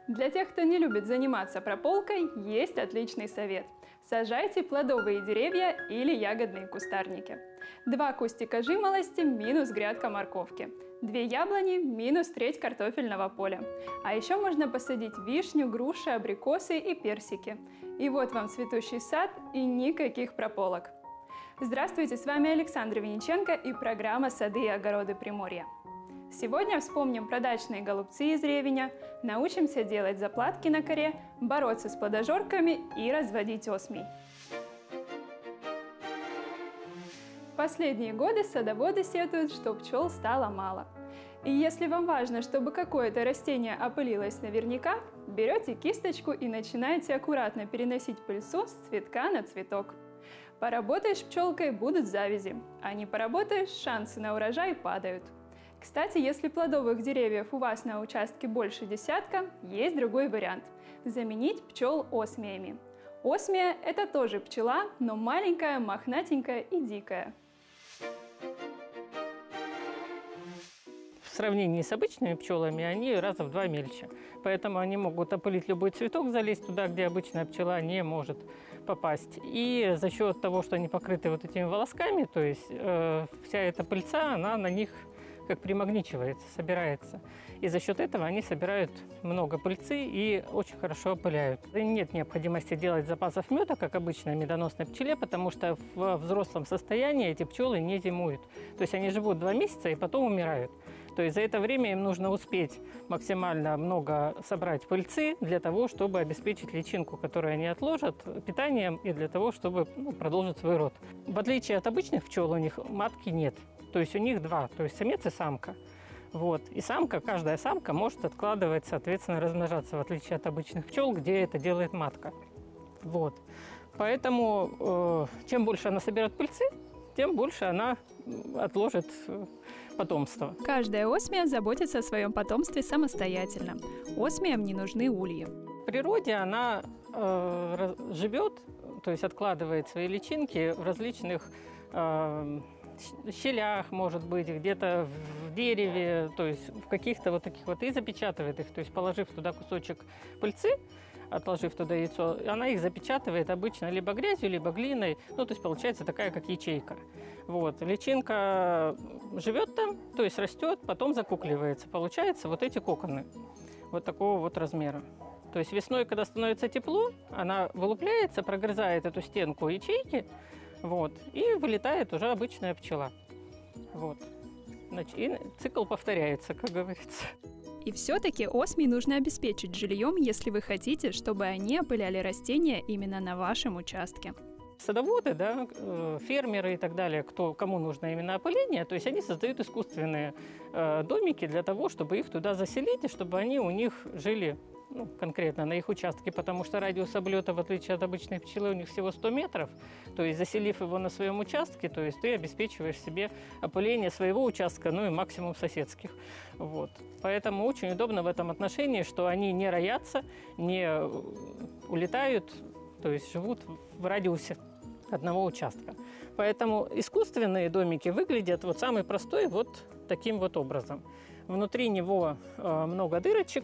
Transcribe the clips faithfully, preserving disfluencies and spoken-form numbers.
Для тех, кто не любит заниматься прополкой, есть отличный совет. Сажайте плодовые деревья или ягодные кустарники. Два кустика жимолости минус грядка морковки. Две яблони минус треть картофельного поля. А еще можно посадить вишню, груши, абрикосы и персики. И вот вам цветущий сад и никаких прополок. Здравствуйте, с вами Александра Винниченко и программа «Сады и огороды Приморья». Сегодня вспомним про дачные голубцы из ревеня, научимся делать заплатки на коре, бороться с плодожорками и разводить осмий. В последние годы садоводы сетуют, что пчел стало мало. И если вам важно, чтобы какое-то растение опылилось наверняка, берете кисточку и начинаете аккуратно переносить пыльцу с цветка на цветок. Поработаешь пчелкой – будут завязи, а не поработаешь – шансы на урожай падают. Кстати, если плодовых деревьев у вас на участке больше десятка, есть другой вариант – заменить пчел осмиями. Осмия – это тоже пчела, но маленькая, мохнатенькая и дикая. В сравнении с обычными пчелами они раза в два мельче. Поэтому они могут опылить любой цветок, залезть туда, где обычная пчела не может попасть. И за счет того, что они покрыты вот этими волосками, то есть э, вся эта пыльца, она на них как примагничивается, собирается. И за счет этого они собирают много пыльцы и очень хорошо опыляют. И нет необходимости делать запасов меда, как обычно медоносной пчеле, потому что в взрослом состоянии эти пчелы не зимуют. То есть они живут два месяца и потом умирают. То есть за это время им нужно успеть максимально много собрать пыльцы для того, чтобы обеспечить личинку, которую они отложат, питанием и для того, чтобы ну, продолжить свой род. В отличие от обычных пчел, у них матки нет. То есть у них два, то есть самец и самка. Вот. И самка, каждая самка может откладывать, соответственно, размножаться, в отличие от обычных пчел, где это делает матка. Вот. Поэтому э, чем больше она соберет пыльцы, тем больше она отложит потомство. Каждая осмия заботится о своем потомстве самостоятельно. Осмиям не нужны ульи. В природе она э, живет, то есть откладывает свои личинки в различных э, щелях, может быть, где-то в дереве, то есть в каких-то вот таких вот, и запечатывает их, то есть положив туда кусочек пыльцы, отложив туда яйцо, она их запечатывает обычно либо грязью, либо глиной, ну, то есть получается такая, как ячейка. Вот. Личинка живет там, то есть растет, потом закукливается. Получается вот эти коконы, вот такого вот размера. То есть весной, когда становится тепло, она вылупляется, прогрызает эту стенку ячейки, вот, и вылетает уже обычная пчела. Вот. И цикл повторяется, как говорится. И все-таки осмий нужно обеспечить жильем, если вы хотите, чтобы они опыляли растения именно на вашем участке. Садоводы, да, фермеры и так далее, кто, кому нужно именно опыление, то есть они создают искусственные э, домики для того, чтобы их туда заселить, и чтобы они у них жили ну, конкретно на их участке, потому что радиус облета, в отличие от обычной пчелы, у них всего сто метров. То есть, заселив его на своем участке, то есть ты обеспечиваешь себе опыление своего участка, ну и максимум соседских. Вот. Поэтому очень удобно в этом отношении, что они не роятся, не улетают, то есть живут в радиусе одного участка. Поэтому искусственные домики выглядят вот самый простой вот таким вот образом. Внутри него э, много дырочек,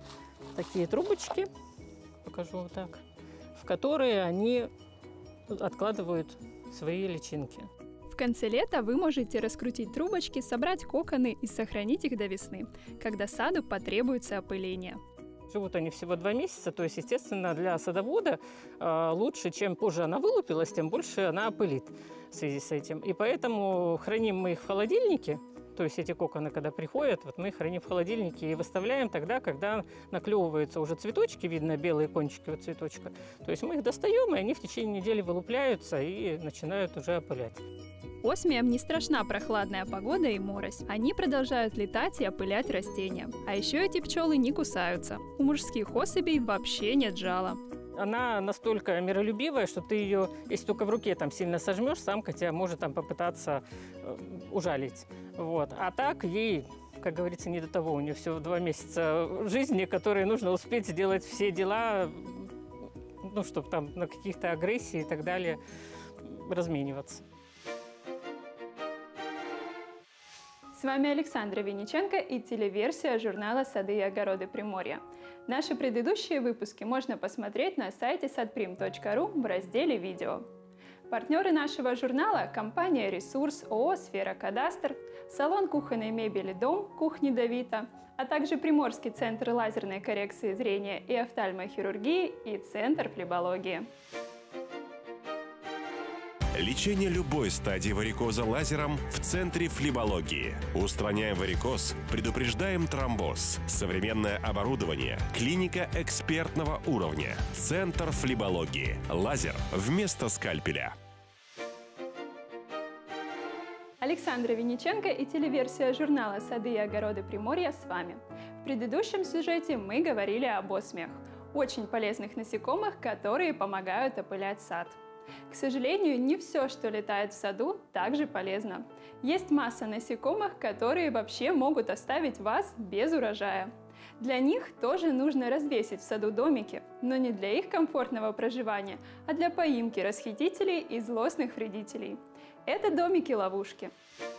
такие трубочки, покажу вот так, в которые они откладывают свои личинки. В конце лета вы можете раскрутить трубочки, собрать коконы и сохранить их до весны, когда саду потребуется опыление. Живут они всего два месяца, то есть, естественно, для садовода э, лучше, чем позже она вылупилась, тем больше она опылит в связи с этим. И поэтому храним мы их в холодильнике. То есть эти коконы, когда приходят, вот мы их храним в холодильнике и выставляем тогда, когда наклевываются уже цветочки, видно белые кончики вот цветочка. То есть мы их достаем, и они в течение недели вылупляются и начинают уже опылять. Осмиям не страшна прохладная погода и морось. Они продолжают летать и опылять растения. А еще эти пчелы не кусаются. У мужских особей вообще нет жала. Она настолько миролюбивая, что ты ее, если только в руке там сильно сожмешь, самка тебя может там попытаться э, ужалить. Вот. А так ей, как говорится, не до того. У нее всего два месяца жизни, которые нужно успеть сделать все дела, ну, чтобы там на каких-то агрессии и так далее размениваться. С вами Александра Винниченко и телеверсия журнала «Сады и огороды Приморья». Наши предыдущие выпуски можно посмотреть на сайте садприм точка ру в разделе «Видео». Партнеры нашего журнала – компания «Ресурс», ООО «Сфера Кадастр», салон кухонной мебели «Дом» кухни Давита, а также Приморский центр лазерной коррекции зрения и офтальмохирургии и Центр флебологии. Лечение любой стадии варикоза лазером в Центре флебологии. Устраняем варикоз, предупреждаем тромбоз. Современное оборудование. Клиника экспертного уровня. Центр флебологии. Лазер вместо скальпеля. Александра Винниченко и телеверсия журнала «Сады и огороды Приморья» с вами. В предыдущем сюжете мы говорили об осмиях, очень полезных насекомых, которые помогают опылять сад. К сожалению, не все, что летает в саду, также полезно. Есть масса насекомых, которые вообще могут оставить вас без урожая. Для них тоже нужно развесить в саду домики, но не для их комфортного проживания, а для поимки расхитителей и злостных вредителей. Это домики-ловушки.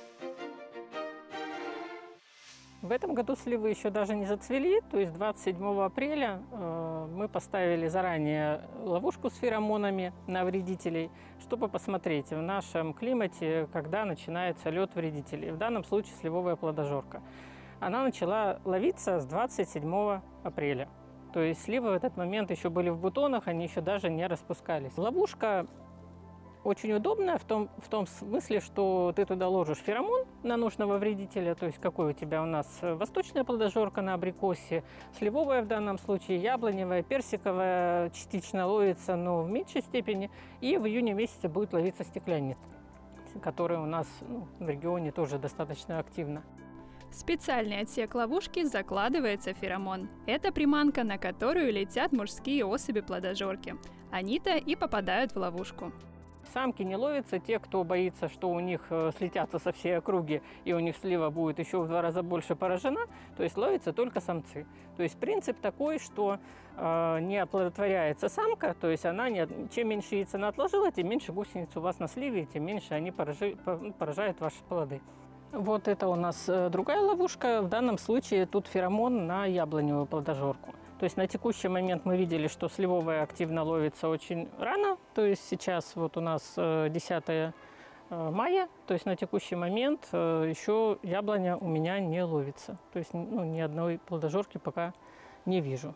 В этом году сливы еще даже не зацвели, то есть двадцать седьмого апреля э, мы поставили заранее ловушку с феромонами на вредителей, чтобы посмотреть в нашем климате, когда начинается лед вредителей. В данном случае сливовая плодожорка. Она начала ловиться с двадцать седьмого апреля. То есть сливы в этот момент еще были в бутонах, они еще даже не распускались. Ловушка очень удобная в том, в том смысле, что ты туда ложишь феромон на нужного вредителя, то есть какой у тебя у нас восточная плодожорка на абрикосе, сливовая в данном случае, яблоневая, персиковая частично ловится, но в меньшей степени. И в июне месяце будет ловиться стеклянит, который у нас ну, в регионе тоже достаточно активно. В специальный отсек ловушки закладывается феромон. Это приманка, на которую летят мужские особи плодожорки. Они-то и попадают в ловушку. Самки не ловятся те, кто боится, что у них слетятся со всей округи и у них слива будет еще в два раза больше поражена, то есть ловятся только самцы. То есть принцип такой, что э, не оплодотворяется самка, то есть она не, чем меньше яиц она отложила, тем меньше гусениц у вас на сливе, тем меньше они поражи, поражают ваши плоды. Вот это у нас другая ловушка. В данном случае тут феромон на яблоневую плодожорку. То есть на текущий момент мы видели, что сливовая активно ловится очень рано. То есть сейчас вот у нас десятое мая, то есть на текущий момент еще яблоня у меня не ловится. То есть ну, ни одной плодожорки пока не вижу.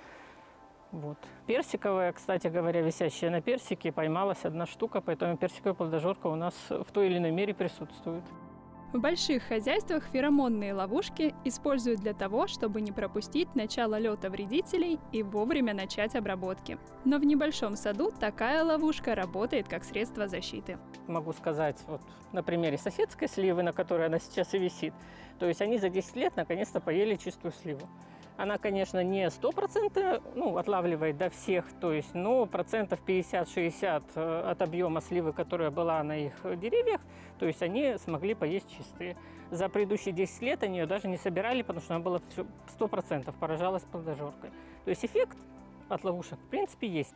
Вот. Персиковая, кстати говоря, висящая на персике, поймалась одна штука, поэтому персиковая плодожорка у нас в той или иной мере присутствует. В больших хозяйствах феромонные ловушки используют для того, чтобы не пропустить начало лета вредителей и вовремя начать обработки. Но в небольшом саду такая ловушка работает как средство защиты. Могу сказать вот на примере соседской сливы, на которой она сейчас и висит. То есть они за десять лет наконец-то поели чистую сливу. Она, конечно, не сто процентов ну, отлавливает до всех, то есть, но процентов пятьдесят-шестьдесят от объема сливы, которая была на их деревьях, то есть они смогли поесть чистые. За предыдущие десять лет они ее даже не собирали, потому что она была сто процентов поражалась плодожоркой. То есть эффект от ловушек в принципе есть.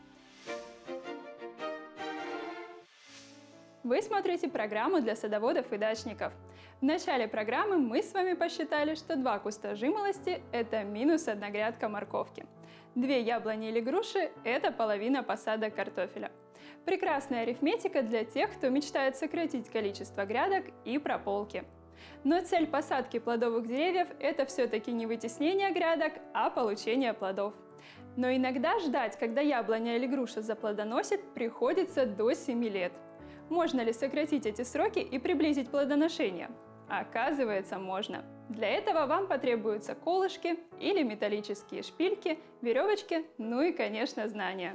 Вы смотрите программу для садоводов и дачников. В начале программы мы с вами посчитали, что два куста жимолости – это минус одна грядка морковки. Две яблони или груши – это половина посадок картофеля. Прекрасная арифметика для тех, кто мечтает сократить количество грядок и прополки. Но цель посадки плодовых деревьев – это все-таки не вытеснение грядок, а получение плодов. Но иногда ждать, когда яблоня или груша заплодоносит, приходится до семи лет. Можно ли сократить эти сроки и приблизить плодоношение? Оказывается, можно. Для этого вам потребуются колышки или металлические шпильки, веревочки, ну и, конечно, знания.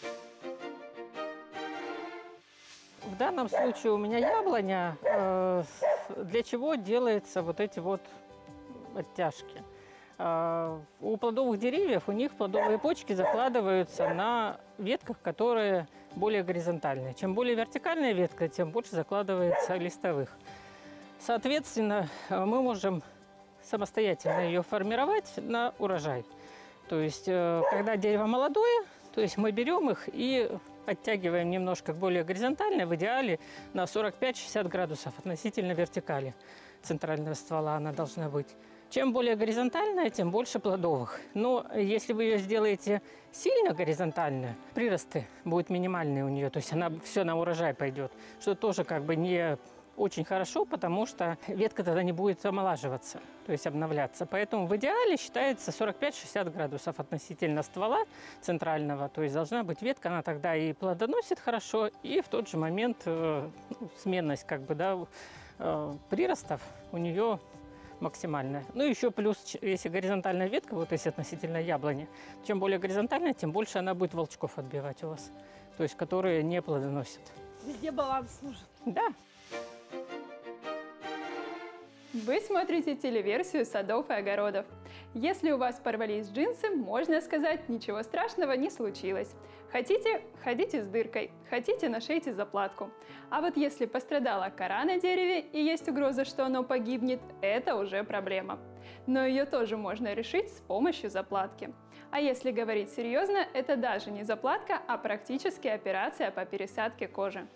В данном случае у меня яблоня. Для чего делаются вот эти вот оттяжки? У плодовых деревьев, у них плодовые почки закладываются на ветках, которые более горизонтальные. Чем более вертикальная ветка, тем больше закладывается листовых. Соответственно, мы можем самостоятельно ее формировать на урожай. То есть, когда дерево молодое, То есть мы берем их и подтягиваем немножко к более горизонтальной, в идеале на сорок пять — шестьдесят градусов относительно вертикали центрального ствола она должна быть. Чем более горизонтальная, тем больше плодовых. Но если вы ее сделаете сильно горизонтальную, приросты будут минимальные у нее, то есть она все на урожай пойдет, что тоже как бы не очень хорошо, потому что ветка тогда не будет омолаживаться, то есть обновляться. Поэтому в идеале считается сорок пять — шестьдесят градусов относительно ствола центрального, то есть должна быть ветка, она тогда и плодоносит хорошо, и в тот же момент э, ну, сменность как бы, да, э, приростов у нее максимальная. Ну, еще плюс, если горизонтальная ветка, вот если относительно яблони, чем более горизонтальная, тем больше она будет волчков отбивать у вас, то есть которые не плодоносят. Везде баланс нужен. Да. Вы смотрите телеверсию садов и огородов. Если у вас порвались джинсы, можно сказать, ничего страшного не случилось. Хотите – ходите с дыркой, хотите – нашейте заплатку. А вот если пострадала кора на дереве и есть угроза, что оно погибнет, это уже проблема. Но ее тоже можно решить с помощью заплатки. А если говорить серьезно, это даже не заплатка, а практически операция по пересадке кожи.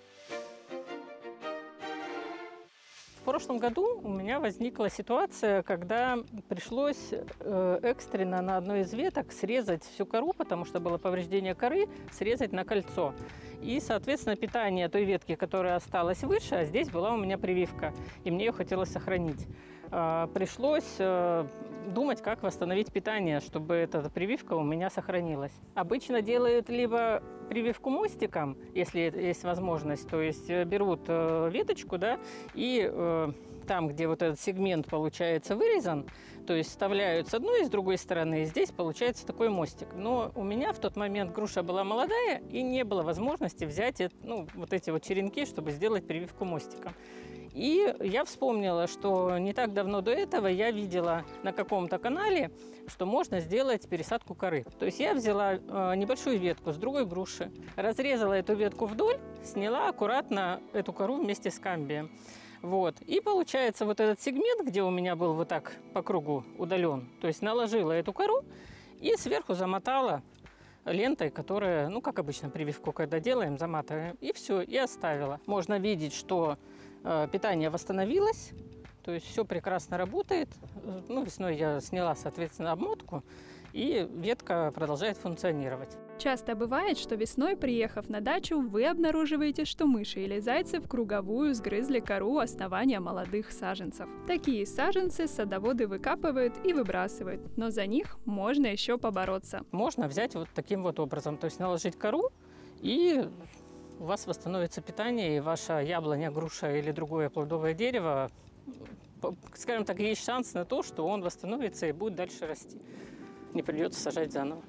В прошлом году у меня возникла ситуация, когда пришлось э, экстренно на одной из веток срезать всю кору, потому что было повреждение коры, срезать на кольцо. И, соответственно, питание той ветки, которая осталась выше, а здесь была у меня прививка, и мне ее хотелось сохранить. Э, пришлось э, думать, как восстановить питание, чтобы эта прививка у меня сохранилась. Обычно делают либо прививку мостиком, если есть возможность, то есть берут э, веточку, да, и э, там, где вот этот сегмент получается вырезан, то есть вставляют с одной и с другой стороны, и здесь получается такой мостик. Но у меня в тот момент груша была молодая, и не было возможности взять ну, вот эти вот черенки, чтобы сделать прививку мостиком. И я вспомнила, что не так давно до этого я видела на каком-то канале, что можно сделать пересадку коры. То есть я взяла э, небольшую ветку с другой груши, разрезала эту ветку вдоль, сняла аккуратно эту кору вместе с камбием. Вот. И получается вот этот сегмент, где у меня был вот так по кругу удален, то есть наложила эту кору и сверху замотала лентой, которая, ну, как обычно прививку, когда делаем, заматываем, и все, и оставила. Можно видеть, что э, питание восстановилось, то есть все прекрасно работает. Ну, весной я сняла, соответственно, обмотку, и ветка продолжает функционировать. Часто бывает, что весной, приехав на дачу, вы обнаруживаете, что мыши или зайцы в круговую сгрызли кору основания молодых саженцев. Такие саженцы садоводы выкапывают и выбрасывают, но за них можно еще побороться. Можно взять вот таким вот образом, то есть наложить кору, и у вас восстановится питание, и ваша яблоня, груша или другое плодовое дерево, скажем так, есть шанс на то, что он восстановится и будет дальше расти. Не придется сажать заново.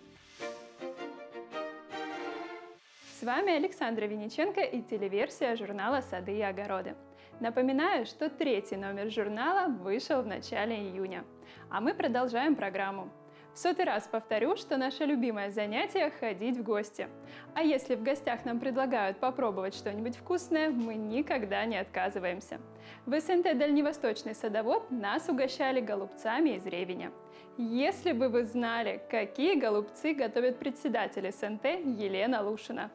С вами Александра Винниченко и телеверсия журнала «Сады и огороды». Напоминаю, что третий номер журнала вышел в начале июня. А мы продолжаем программу. В сотый раз повторю, что наше любимое занятие – ходить в гости. А если в гостях нам предлагают попробовать что-нибудь вкусное, мы никогда не отказываемся. В эс эн тэ «Дальневосточный садовод» нас угощали голубцами из ревеня. Если бы вы знали, какие голубцы готовит председатель эс эн тэ Елена Лушина.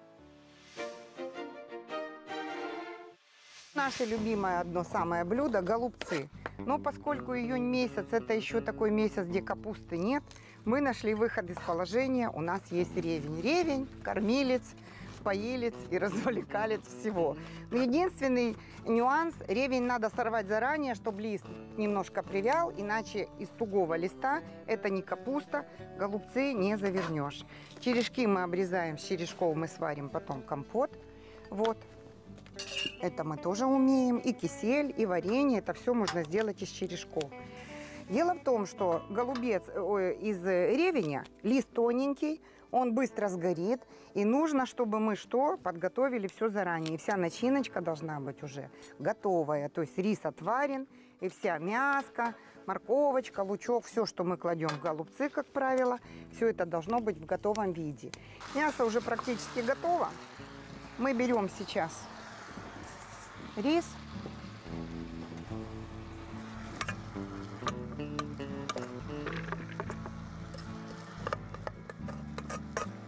Наше любимое одно самое блюдо – голубцы. Но поскольку июнь месяц – это еще такой месяц, где капусты нет, мы нашли выход из положения. У нас есть ревень. Ревень, кормилец, поилец и развлекалец всего. Но единственный нюанс – ревень надо сорвать заранее, чтобы лист немножко привял, иначе из тугого листа это не капуста, голубцы не завернешь. Черешки мы обрезаем, с черешков мы сварим потом компот. Вот. Это мы тоже умеем. И кисель, и варенье. Это все можно сделать из черешков. Дело в том, что голубец ой, из ревеня, лист тоненький, он быстро сгорит. И нужно, чтобы мы что? Подготовили все заранее. И вся начиночка должна быть уже готовая. То есть рис отварен, и вся мяска, морковочка, лучок, все, что мы кладем в голубцы, как правило, все это должно быть в готовом виде. Мясо уже практически готово. Мы берем сейчас рис.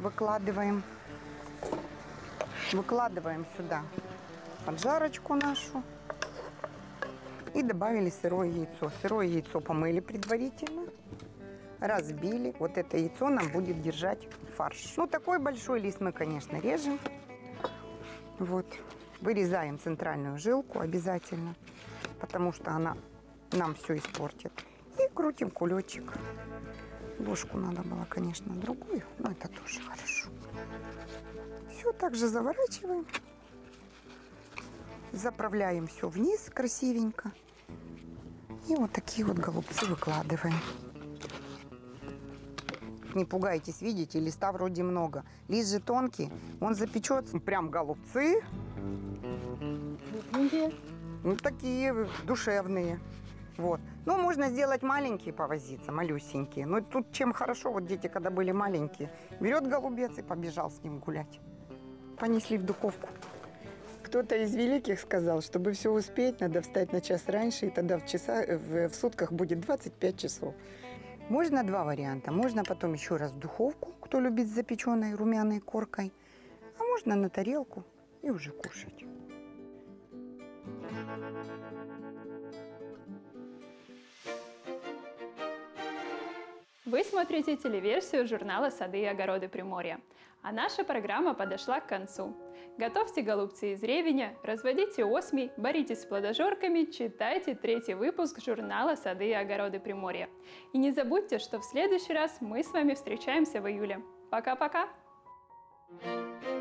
выкладываем. Выкладываем сюда поджарочку нашу. И добавили сырое яйцо. Сырое яйцо помыли предварительно. Разбили. Вот это яйцо нам будет держать фарш. Ну, такой большой лист мы, конечно, режем. Вот. Вырезаем центральную жилку обязательно, потому что она нам все испортит. И крутим кулечек. Ложку надо было, конечно, другую, но это тоже хорошо. Все так же заворачиваем. Заправляем все вниз красивенько. И вот такие вот голубцы выкладываем. Не пугайтесь, видите, листа вроде много. Лист же тонкий, он запечется. Прям голубцы. Ну, такие душевные. Вот. Ну, можно сделать маленькие, повозиться, малюсенькие. Но тут чем хорошо, вот дети, когда были маленькие, берет голубец и побежал с ним гулять. Понесли в духовку. Кто-то из великих сказал, чтобы все успеть, надо встать на час раньше, и тогда в, часа, в, в сутках будет двадцать пять часов. Можно два варианта. Можно потом еще раз в духовку, кто любит с запеченной румяной коркой, а можно на тарелку и уже кушать. Вы смотрите телеверсию журнала «Сады и огороды Приморья». А наша программа подошла к концу. Готовьте голубцы из ревеня, разводите осмий, боритесь с плодожорками, читайте третий выпуск журнала «Сады и огороды Приморья». И не забудьте, что в следующий раз мы с вами встречаемся в июле. Пока-пока! Thank you.